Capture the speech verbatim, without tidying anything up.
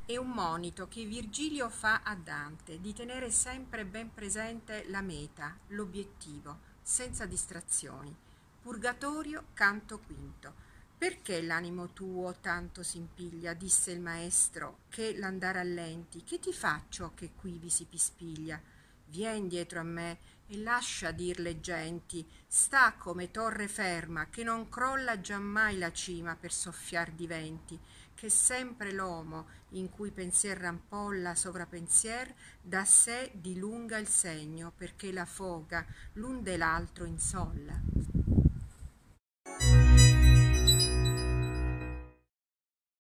È un monito che Virgilio fa a Dante di tenere sempre ben presente la meta, l'obiettivo, senza distrazioni. Purgatorio, canto quinto. Perché l'animo tuo tanto s'impiglia, disse il maestro, che l'andare a lenti, che ti faccio che qui vi si pispiglia? Vien dietro a me e lascia dir le genti, sta come torre ferma, che non crolla giammai la cima per soffiar di venti, che sempre l'uomo in cui pensier rampolla sovra pensier da sé dilunga il segno, perché la foga l'un de l'altro insolla.